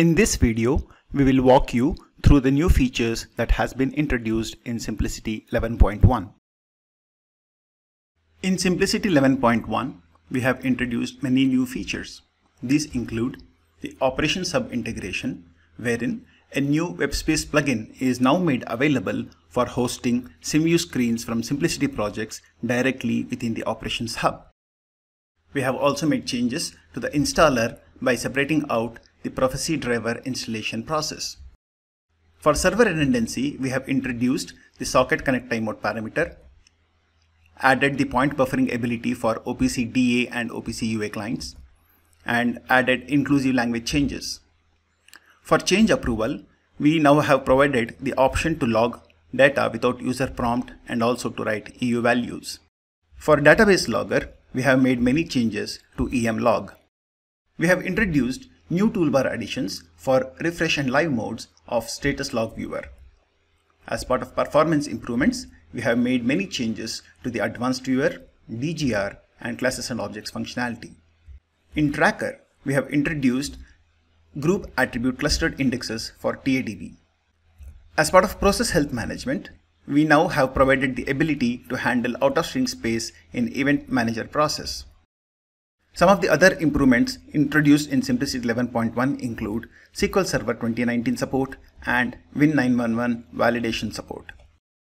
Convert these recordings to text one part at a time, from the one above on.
In this video, we will walk you through the new features that has been introduced in Simplicity 11.1. In Simplicity 11.1, we have introduced many new features. These include the Operations Hub integration, wherein a new WebSpace plugin is now made available for hosting SimView screens from Simplicity projects directly within the Operations Hub. We have also made changes to the installer by separating out the Proficy driver installation process. For server redundancy, we have introduced the socket connect timeout parameter, added the point buffering ability for OPC DA and OPC UA clients, and added inclusive language changes. For change approval, we now have provided the option to log data without user prompt and also to write EU values. For database logger, we have made many changes to EM log. We have introduced new toolbar additions for refresh and live modes of status log viewer. As part of performance improvements, we have made many changes to the advanced viewer, DGR, and classes and objects functionality. In tracker, we have introduced group attribute clustered indexes for TADB. As part of process health management, we now have provided the ability to handle out-of-string space in event manager process. Some of the other improvements introduced in Simplicity 11.1 include SQL Server 2019 support and Win911 validation support.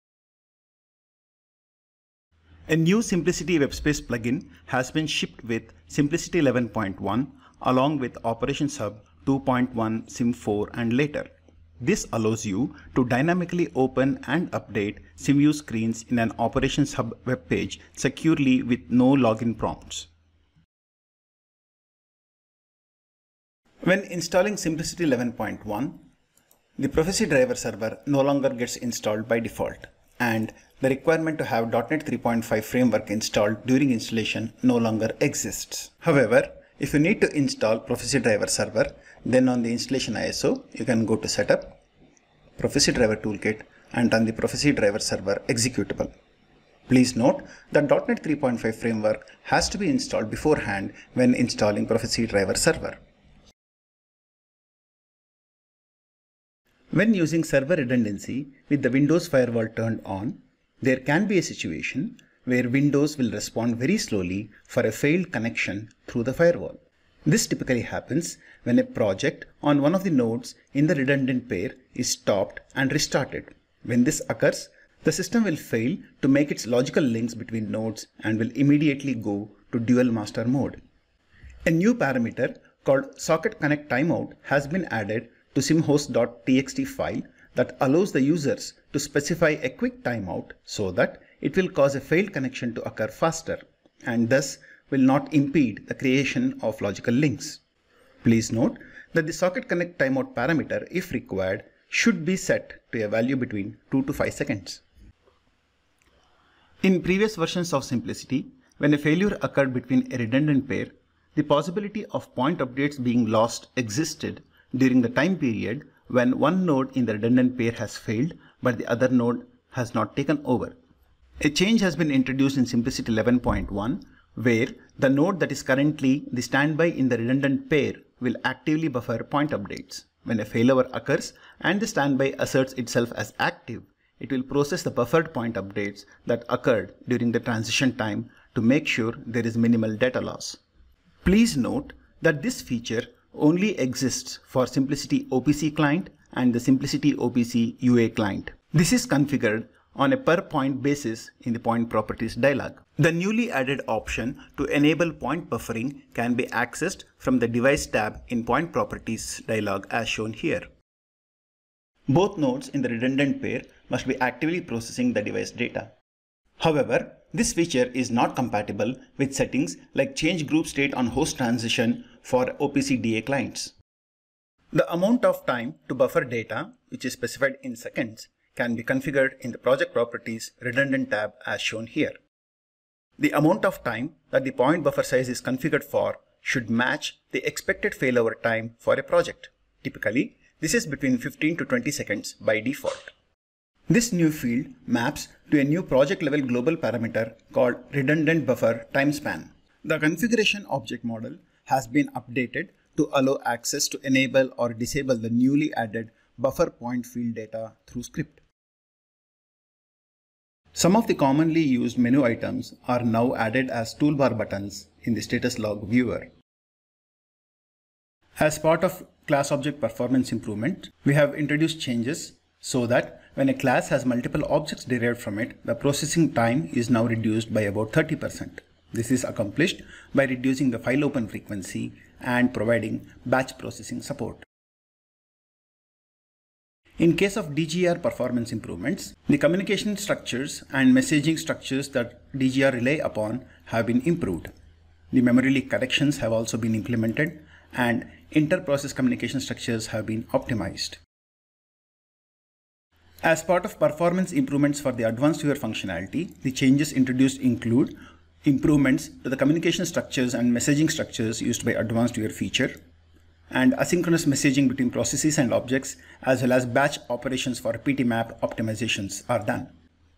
A new Simplicity WebSpace plugin has been shipped with Simplicity 11.1 along with Operations Hub 2.1, Sim 4 and later. This allows you to dynamically open and update SimView screens in an Operations Hub web page securely with no login prompts. When installing Simplicity 11.1, the Proficy driver server no longer gets installed by default, and the requirement to have .NET 3.5 framework installed during installation no longer exists. However, if you need to install Proficy driver server, then on the installation ISO, you can go to Setup, Proficy driver toolkit, and run the Proficy driver server executable. Please note that .NET 3.5 framework has to be installed beforehand when installing Proficy driver server. When using server redundancy with the Windows firewall turned on, there can be a situation where Windows will respond very slowly for a failed connection through the firewall. This typically happens when a project on one of the nodes in the redundant pair is stopped and restarted. When this occurs, the system will fail to make its logical links between nodes and will immediately go to dual master mode. A new parameter called socket connect timeout has been added to simhost.txt file that allows the users to specify a quick timeout so that it will cause a failed connection to occur faster and thus will not impede the creation of logical links. Please note that the socket connect timeout parameter, if required, should be set to a value between 2 to 5 seconds. In previous versions of Simplicity, when a failure occurred between a redundant pair, the possibility of point updates being lost existed during the time period when one node in the redundant pair has failed but the other node has not taken over. A change has been introduced in Simplicity 11.1 where the node that is currently the standby in the redundant pair will actively buffer point updates. When a failover occurs and the standby asserts itself as active, it will process the buffered point updates that occurred during the transition time to make sure there is minimal data loss. Please note that this feature only exists for Simplicity OPC client and the Simplicity OPC UA client. This is configured on a per point basis in the point properties dialog. The newly added option to enable point buffering can be accessed from the device tab in point properties dialog as shown here. Both nodes in the redundant pair must be actively processing the device data. However, this feature is not compatible with settings like change group state on host transition for OPC DA clients. The amount of time to buffer data, which is specified in seconds, can be configured in the project properties redundant tab as shown here. The amount of time that the point buffer size is configured for should match the expected failover time for a project. Typically, this is between 15 to 20 seconds by default. This new field maps to a new project level global parameter called redundant buffer time span. The configuration object model has been updated to allow access to enable or disable the newly added buffer point field data through script. Some of the commonly used menu items are now added as toolbar buttons in the status log viewer. As part of class object performance improvement, we have introduced changes so that when a class has multiple objects derived from it, the processing time is now reduced by about 30%. This is accomplished by reducing the file open frequency and providing batch processing support. In case of DGR performance improvements, the communication structures and messaging structures that DGR rely upon have been improved. The memory leak corrections have also been implemented and inter-process communication structures have been optimized. As part of performance improvements for the advanced viewer functionality, the changes introduced include improvements to the communication structures and messaging structures used by advanced viewer feature, and asynchronous messaging between processes and objects, as well as batch operations for PTMap optimizations are done.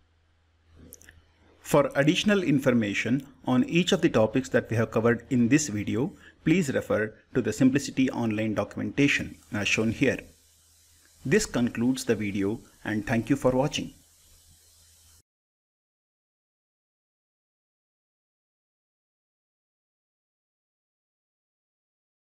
For additional information on each of the topics that we have covered in this video, please refer to the Simplicity online documentation as shown here. This concludes the video and thank you for watching.